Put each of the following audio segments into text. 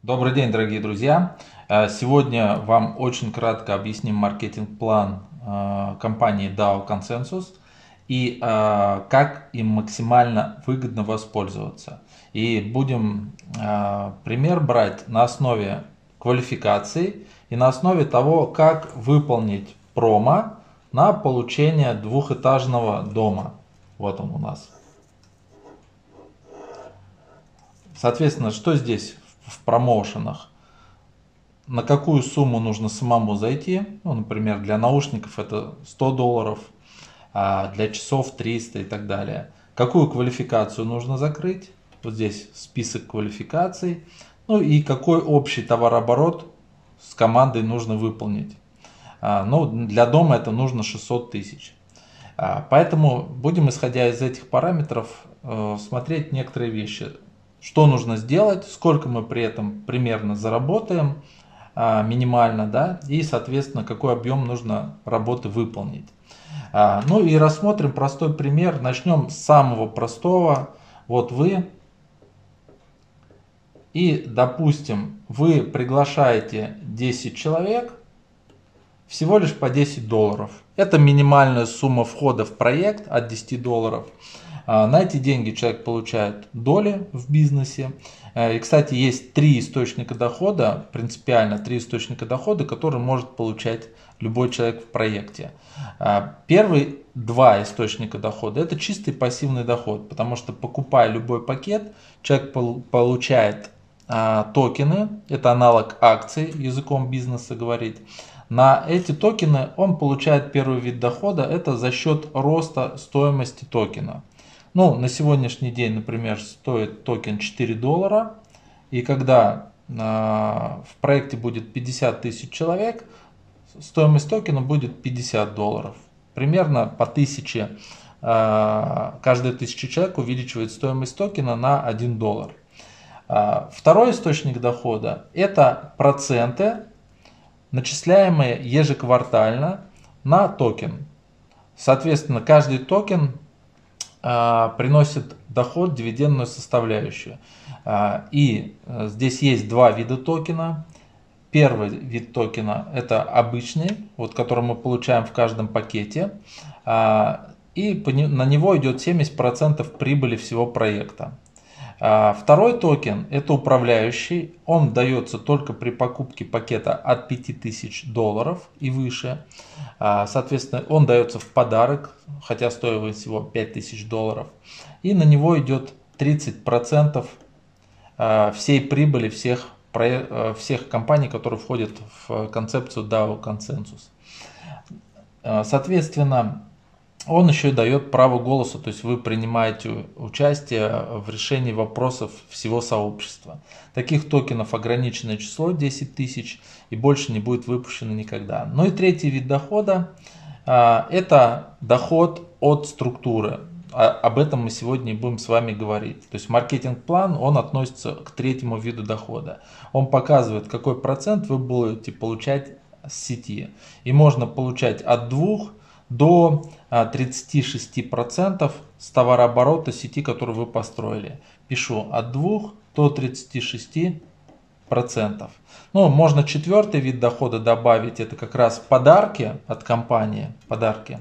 Добрый день, дорогие друзья! Сегодня вам очень кратко объясним маркетинг-план компании DAO Consensus и как им максимально выгодно воспользоваться. И будем пример брать на основе квалификации и на основе того, как выполнить промо на получение двухэтажного дома. Вот он у нас. Соответственно, что здесь в промоушенах? На какую сумму нужно самому зайти. Ну, например, для наушников это $100, а для часов 300 и так далее. Какую квалификацию нужно закрыть. Вот здесь список квалификаций. Ну и какой общий товарооборот с командой нужно выполнить. Ну, для дома это нужно 600 тысяч. Поэтому будем, исходя из этих параметров, смотреть некоторые вещи. Что нужно сделать, сколько мы при этом примерно заработаем минимально, да, и, соответственно, какой объем нужно работы выполнить. Ну и рассмотрим простой пример. Начнем с самого простого. Вот вы, и, допустим, вы приглашаете 10 человек, всего лишь по $10. Это минимальная сумма входа в проект от $10. На эти деньги человек получает доли в бизнесе. И, кстати, есть три источника дохода, принципиально три источника дохода, которые может получать любой человек в проекте. Первые два источника дохода – это чистый пассивный доход, потому что, покупая любой пакет, человек получает токены, это аналог акций, языком бизнеса говорить. На эти токены он получает первый вид дохода, это за счет роста стоимости токена. Ну, на сегодняшний день, например, стоит токен $4, и когда в проекте будет 50 тысяч человек, стоимость токена будет $50. Примерно по 1000, каждая 1000 человек увеличивает стоимость токена на $1. Второй источник дохода – это проценты, начисляемые ежеквартально на токен. Соответственно, каждый токен приносит доход, дивидендную составляющую. И здесь есть два вида токена. Первый вид токена – это обычный, вот, который мы получаем в каждом пакете. И на него идет 70% прибыли всего проекта. Второй токен – это управляющий, он дается только при покупке пакета от $5000 и выше. Соответственно, он дается в подарок, хотя стоит всего $5000. И на него идет 30% всей прибыли всех компаний, которые входят в концепцию DAO Consensus. Соответственно, он еще и дает право голоса, то есть вы принимаете участие в решении вопросов всего сообщества. Таких токенов ограниченное число, 10 тысяч, и больше не будет выпущено никогда. Ну и третий вид дохода – это доход от структуры. Об этом мы сегодня и будем с вами говорить. То есть маркетинг-план, он относится к третьему виду дохода. Он показывает, какой процент вы будете получать с сети. И можно получать от 2 до 36% с товарооборота сети, который вы построили. Пишу от 2 до 36%. Ну, можно четвертый вид дохода добавить, это как раз подарки от компании. Подарки.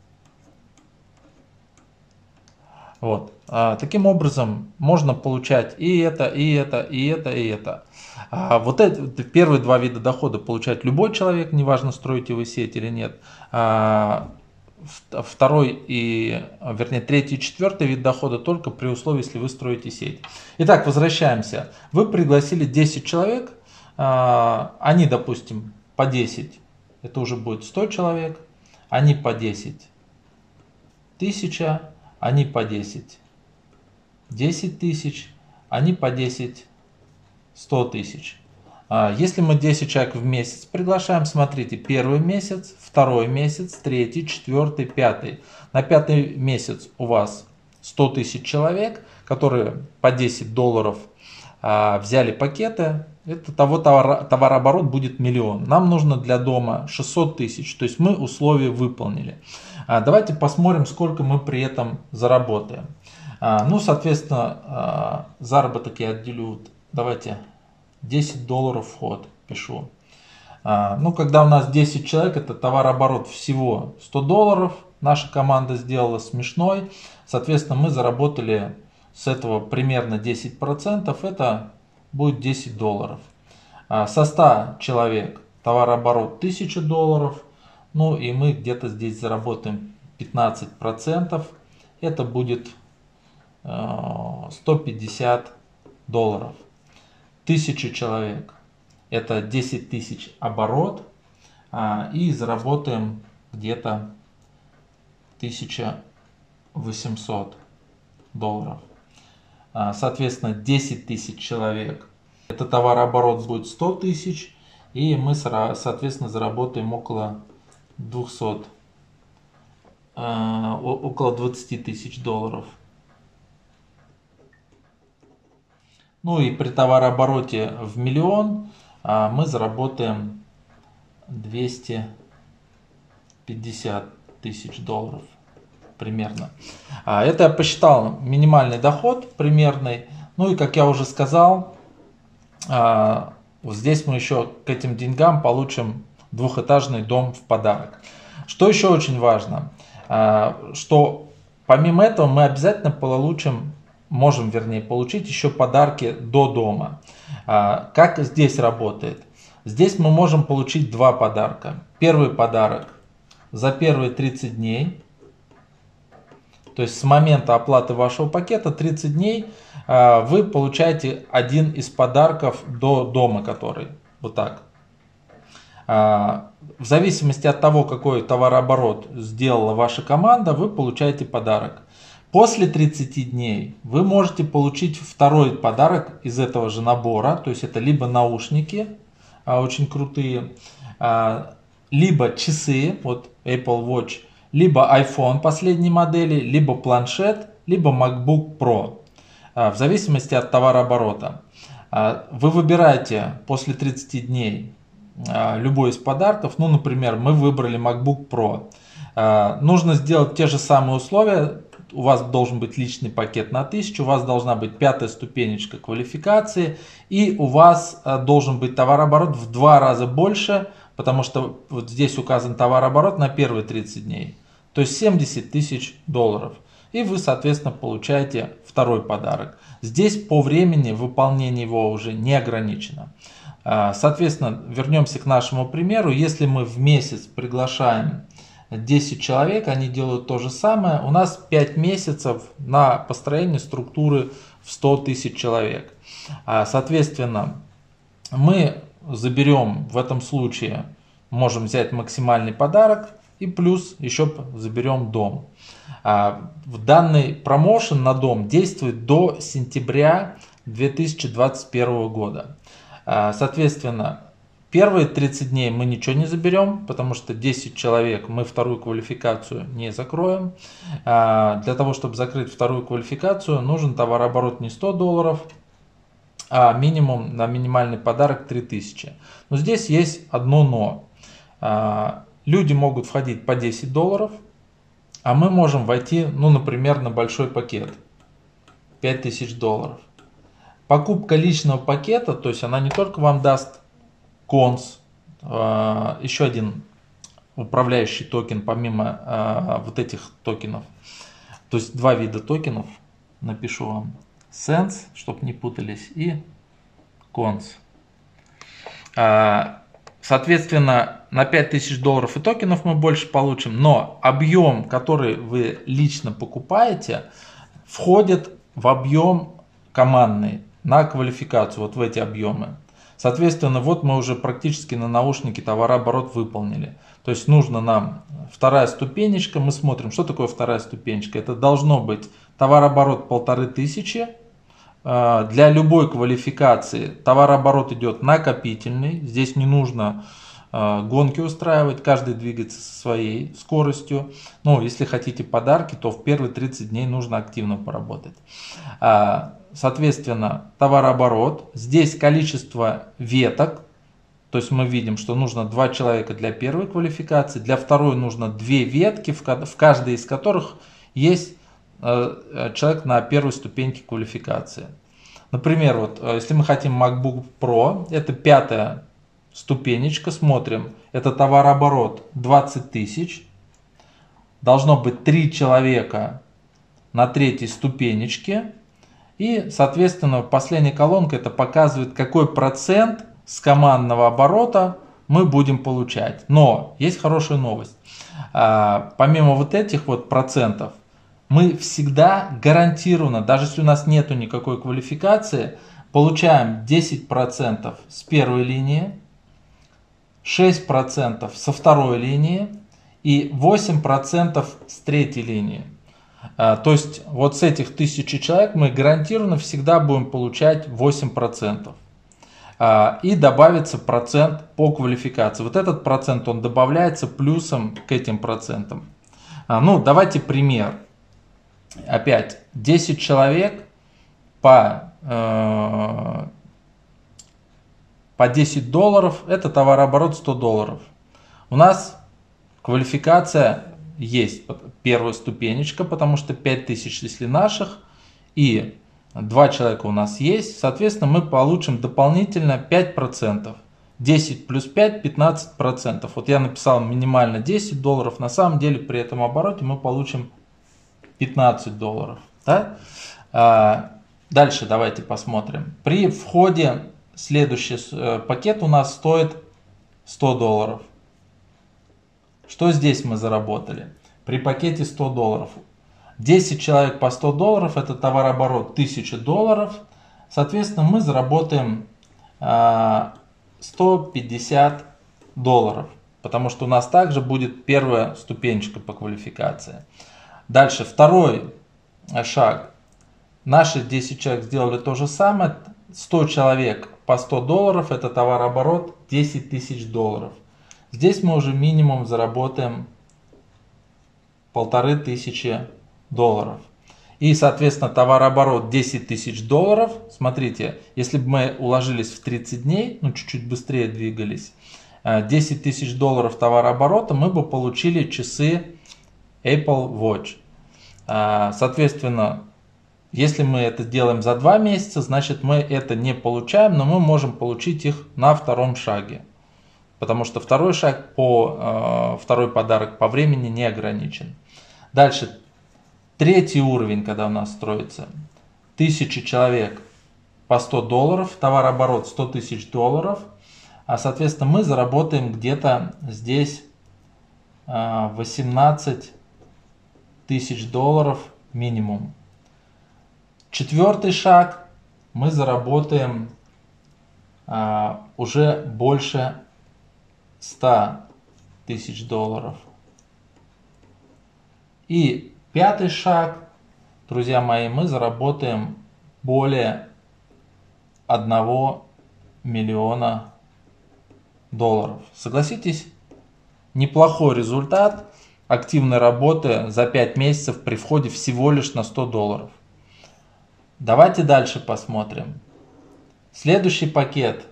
Вот. Таким образом можно получать и это, и это, и это, и это. Вот это первые два вида дохода получает любой человек, неважно, строите вы сеть или нет. Второй вернее, третий и четвертый вид дохода только при условии, если вы строите сеть. Итак, возвращаемся. Вы пригласили 10 человек, они, допустим, по 10, это уже будет 100 человек, они по 10, 1000, они по 10, 10 тысяч, они по 10, 100 тысяч. Если мы 10 человек в месяц приглашаем, смотрите, первый месяц, второй месяц, третий, четвертый, пятый. На пятый месяц у вас 100 тысяч человек, которые по $10 взяли пакеты. Это товарооборот будет миллион. Нам нужно для дома 600 тысяч, то есть мы условия выполнили. Давайте посмотрим, сколько мы при этом заработаем. Ну, соответственно, заработок я отделю, давайте 10 долларов вход, пишу. Ну, когда у нас 10 человек, это товарооборот всего 100 долларов. Наша команда сделала смешной. Соответственно, мы заработали с этого примерно 10%. Это будет 10 долларов. Со 100 человек товарооборот 1000 долларов. Ну и мы где-то здесь заработаем 15%. Это будет 150 долларов. 1000 человек. Это 10 тысяч оборот. И заработаем где-то 1800 долларов. Соответственно, 10 тысяч человек. Это товарооборот будет 100 тысяч. И мы, соответственно, заработаем около 20 тысяч долларов. Ну и при товарообороте в миллион мы заработаем 250 тысяч долларов примерно. Это я посчитал минимальный доход примерный. Ну и как я уже сказал, вот здесь мы еще к этим деньгам получим двухэтажный дом в подарок. Что еще очень важно, что помимо этого мы обязательно можем получить еще подарки до дома. Как здесь работает? Здесь мы можем получить два подарка. Первый подарок за первые 30 дней. То есть с момента оплаты вашего пакета 30 дней вы получаете один из подарков до дома, который вот так. В зависимости от того, какой товарооборот сделала ваша команда, вы получаете подарок. После 30 дней вы можете получить второй подарок из этого же набора. То есть это либо наушники очень крутые, либо часы, вот Apple Watch, либо iPhone последней модели, либо планшет, либо MacBook Pro. В зависимости от товарооборота. Вы выбираете после 30 дней любой из подарков. Ну, например, мы выбрали MacBook Pro. Нужно сделать те же самые условия. У вас должен быть личный пакет на 1000, у вас должна быть 5-я ступенечка квалификации, и у вас должен быть товарооборот в 2 раза больше, потому что вот здесь указан товарооборот на первые 30 дней, то есть 70 тысяч долларов. И вы, соответственно, получаете второй подарок. Здесь по времени выполнения его уже не ограничено. Соответственно, вернемся к нашему примеру. Если мы в месяц приглашаем 10 человек, они делают то же самое. У нас 5 месяцев на построение структуры в 100 тысяч человек. Соответственно, мы заберем в этом случае, можем взять максимальный подарок и плюс еще заберем дом. В данный промоушен на дом действует до сентября 2021 года. Соответственно, первые 30 дней мы ничего не заберем, потому что 10 человек мы вторую квалификацию не закроем. Для того, чтобы закрыть вторую квалификацию, нужен товарооборот не 100 долларов, а минимум на минимальный подарок 3000. Но здесь есть одно но. Люди могут входить по 10 долларов, а мы можем войти, ну, например, на большой пакет 5000 долларов. Покупка личного пакета, то есть она не только вам даст Конс, еще один управляющий токен помимо вот этих токенов. То есть два вида токенов, напишу вам. Sense, чтобы не путались, и Конс. Соответственно, на 5000 долларов и токенов мы больше получим, но объем, который вы лично покупаете, входит в объем командный на квалификацию, вот в эти объемы. Соответственно, вот мы уже практически на наушнике товарооборот выполнили. То есть нужно нам вторая ступенечка. Мы смотрим, что такое вторая ступенечка. Это должно быть товарооборот 1500. Для любой квалификации товарооборот идет накопительный. Здесь не нужно гонки устраивать, каждый двигается со своей скоростью. Но если хотите подарки, то в первые 30 дней нужно активно поработать. Соответственно, товарооборот. Здесь количество веток. То есть мы видим, что нужно 2 человека для первой квалификации. Для второй нужно 2 ветки, в каждой из которых есть человек на первой ступеньке квалификации. Например, вот если мы хотим MacBook Pro, это 5-я ступенечка, смотрим, это товарооборот 20 тысяч, должно быть 3 человека на 3-й ступенечке, и, соответственно, последняя колонка это показывает, какой процент с командного оборота мы будем получать. Но есть хорошая новость. Помимо вот этих вот процентов, мы всегда гарантированно, даже если у нас нету никакой квалификации, получаем 10% с первой линии, 6% со второй линии и 8% с третьей линии. То есть вот с этих 1000 человек мы гарантированно всегда будем получать 8%. И добавится процент по квалификации. Вот этот процент он добавляется плюсом к этим процентам. Ну, давайте пример. Опять 10 человек по $10 это товарооборот $100. У нас квалификация есть первая ступенечка, потому что 5000 если наших, и 2 человека у нас есть, соответственно мы получим дополнительно 5%. 10 плюс 5 15%. Вот я написал минимально $10, на самом деле при этом обороте мы получим $15. Да? Дальше давайте посмотрим. При входе следующий пакет у нас стоит $100. Что здесь мы заработали? При пакете $100. 10 человек по $100 это товарооборот $1000. Соответственно, мы заработаем $150. Потому что у нас также будет первая ступенечка по квалификации. Дальше второй шаг. Наши 10 человек сделали то же самое. 100 человек по $100 это товарооборот $10 000. Здесь мы уже минимум заработаем $1500. И, соответственно, товарооборот $10 000. Смотрите, если бы мы уложились в 30 дней, ну чуть-чуть быстрее двигались, $10 000 товарооборота, мы бы получили часы Apple Watch. Соответственно, если мы это делаем за 2 месяца, значит мы это не получаем, но мы можем получить их на втором шаге. Потому что второй шаг второй подарок по времени не ограничен. Дальше, третий уровень, когда у нас строится. 1000 человек по $100, товарооборот $100 000. А соответственно мы заработаем где-то здесь $18 000 минимум. Четвертый шаг, мы заработаем уже больше $100 000. И пятый шаг, друзья мои, мы заработаем более $1 миллиона. Согласитесь, неплохой результат активной работы за 5 месяцев при входе всего лишь на $100. Давайте дальше посмотрим. Следующий пакет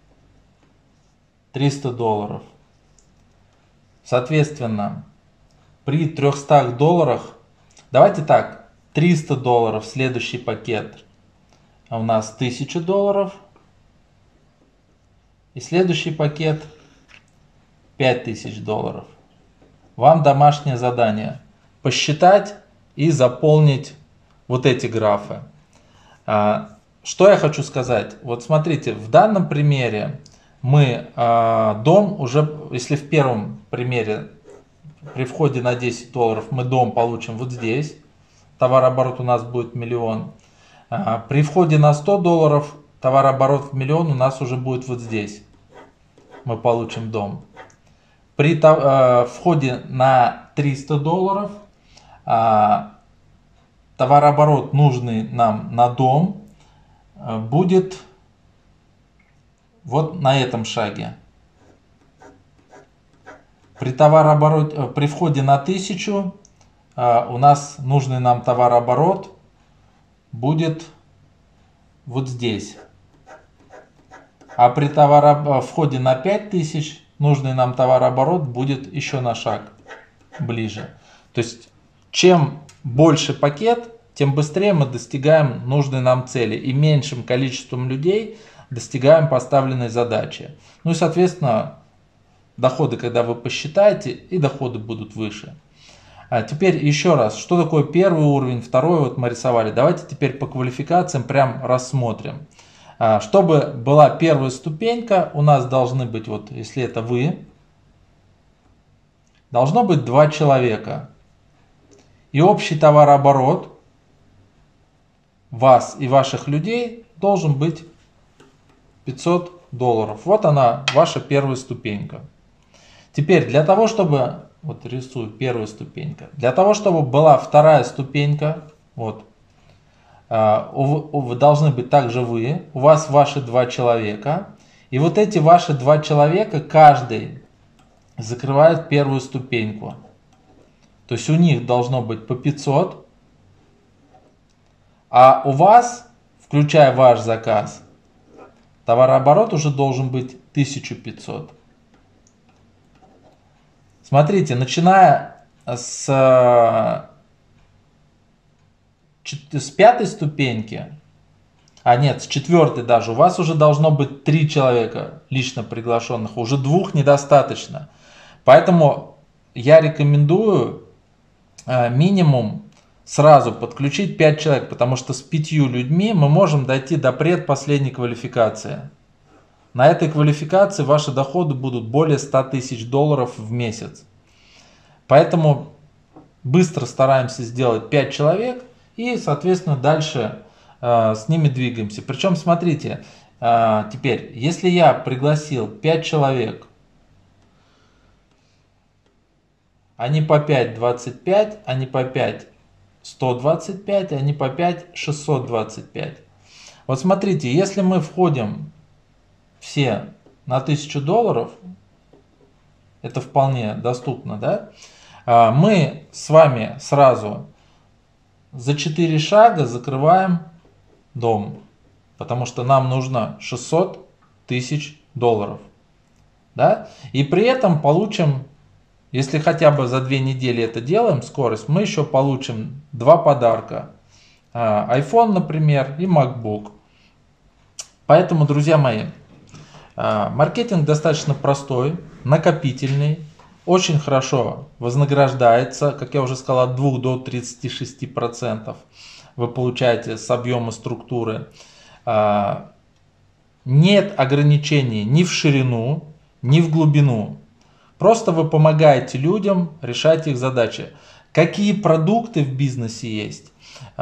$300. Соответственно, при $300, давайте так, $300 следующий пакет у нас $1000. И следующий пакет $5000. Вам домашнее задание посчитать и заполнить вот эти графы. Что я хочу сказать? Вот смотрите, в данном примере мы дом уже, если в первом примере при входе на $10 мы дом получим вот здесь, товарооборот у нас будет миллион. При входе на $100 товарооборот в миллион у нас уже будет вот здесь. Мы получим дом. При входе на $300 товарооборот, нужный нам на дом, будет вот на этом шаге. При входе на 1000 у нас нужный нам товарооборот будет вот здесь. А при входе на 5000 нужный нам товарооборот будет еще на шаг ближе. То есть чем больше пакет, тем быстрее мы достигаем нужной нам цели и меньшим количеством людей достигаем поставленной задачи. Ну и соответственно доходы, когда вы посчитаете, и доходы будут выше. А теперь еще раз, что такое первый уровень, второй вот мы рисовали. Давайте теперь по квалификациям прям рассмотрим. Чтобы была первая ступенька, у нас должны быть, вот если это вы, должно быть 2 человека. И общий товарооборот вас и ваших людей должен быть $500. Вот она, ваша первая ступенька. Теперь для того, чтобы, вот рисую первая ступенька, для того, чтобы была вторая ступенька, вот, вы должны быть также вы, у вас ваши 2 человека, и вот эти ваши 2 человека, каждый закрывает первую ступеньку. То есть у них должно быть по 500, а у вас, включая ваш заказ, товарооборот уже должен быть 1500. Смотрите, начиная с 5-й ступеньки, а нет, с 4-й даже, у вас уже должно быть 3 человека лично приглашенных, уже 2 недостаточно. Поэтому я рекомендую минимум сразу подключить 5 человек, потому что с 5 людьми мы можем дойти до предпоследней квалификации. На этой квалификации ваши доходы будут более $100 000 в месяц. Поэтому быстро стараемся сделать 5 человек и, соответственно, дальше с ними двигаемся. Причем, смотрите, теперь, если я пригласил 5 человек, они по 5 25, они по 5 125, они по 5 625. Вот смотрите, если мы входим все на $1000, это вполне доступно, да? Мы с вами сразу за 4 шага закрываем дом, потому что нам нужно $600 000, да? И при этом получим, если хотя бы за 2 недели это делаем, скорость, мы еще получим 2 подарка. iPhone, например, и MacBook. Поэтому, друзья мои, маркетинг достаточно простой, накопительный, очень хорошо вознаграждается, как я уже сказал, от 2 до 36% вы получаете с объема структуры. Нет ограничений ни в ширину, ни в глубину. Просто вы помогаете людям решать их задачи. Какие продукты в бизнесе есть?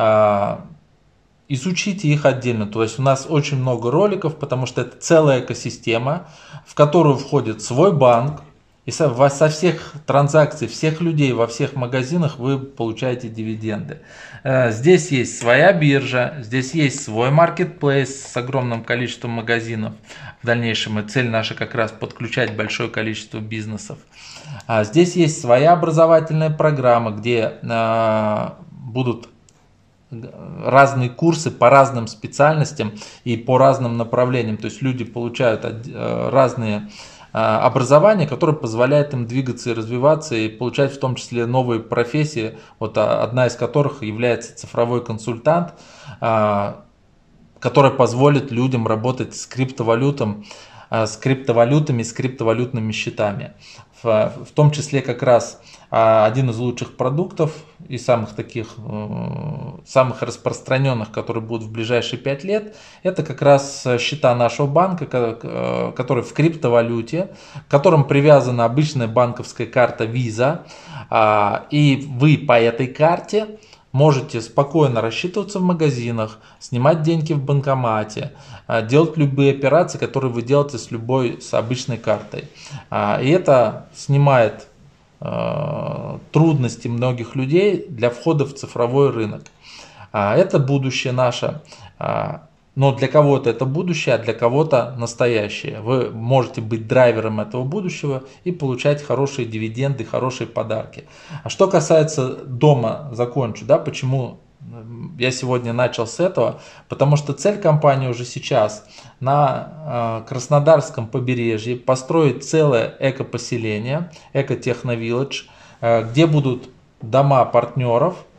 Изучите их отдельно. То есть у нас очень много роликов, потому что это целая экосистема, в которую входит свой банк. И со всех транзакций, всех людей во всех магазинах вы получаете дивиденды. Здесь есть своя биржа, здесь есть свой маркетплейс с огромным количеством магазинов. В дальнейшем и цель наша как раз подключать большое количество бизнесов. Здесь есть своя образовательная программа, где будут разные курсы по разным специальностям и по разным направлениям. То есть люди получают разные образование, которое позволяет им двигаться и развиваться и получать в том числе новые профессии, вот одна из которых является цифровой консультант, который позволит людям работать с криптовалютами, с криптовалютными счетами. В том числе как раз один из лучших продуктов и самых распространенных, которые будут в ближайшие 5 лет, это как раз счета нашего банка, которые в криптовалюте, к которым привязана обычная банковская карта Visa, и вы по этой карте можете спокойно рассчитываться в магазинах, снимать деньги в банкомате, делать любые операции, которые вы делаете с обычной картой. И это снимает трудности многих людей для входа в цифровой рынок. Это будущее наше. Но для кого-то это будущее, а для кого-то настоящее. Вы можете быть драйвером этого будущего и получать хорошие дивиденды, хорошие подарки. А что касается дома, закончу, да, почему я сегодня начал с этого, потому что цель компании уже сейчас на Краснодарском побережье построить целое эко-поселение, эко-техно-вилледж, где будут дома партнеров,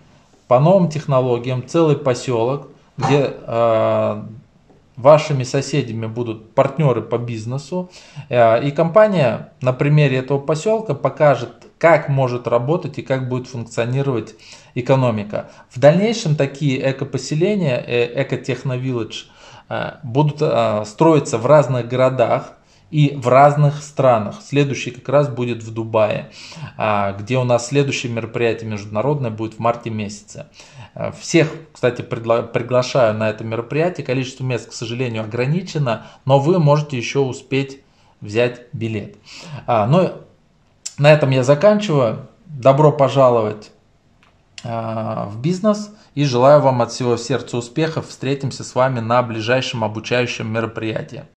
по новым технологиям, целый поселок, где вашими соседями будут партнеры по бизнесу. И компания на примере этого поселка покажет, как может работать и как будет функционировать экономика. В дальнейшем такие экопоселения, экотехновилледж, будут строиться в разных городах и в разных странах. Следующий как раз будет в Дубае, где у нас следующее мероприятие международное будет в марте месяце. Всех, кстати, приглашаю на это мероприятие. Количество мест, к сожалению, ограничено, но вы можете еще успеть взять билет. Ну, на этом я заканчиваю. Добро пожаловать в бизнес и желаю вам от всего сердца успехов. Встретимся с вами на ближайшем обучающем мероприятии.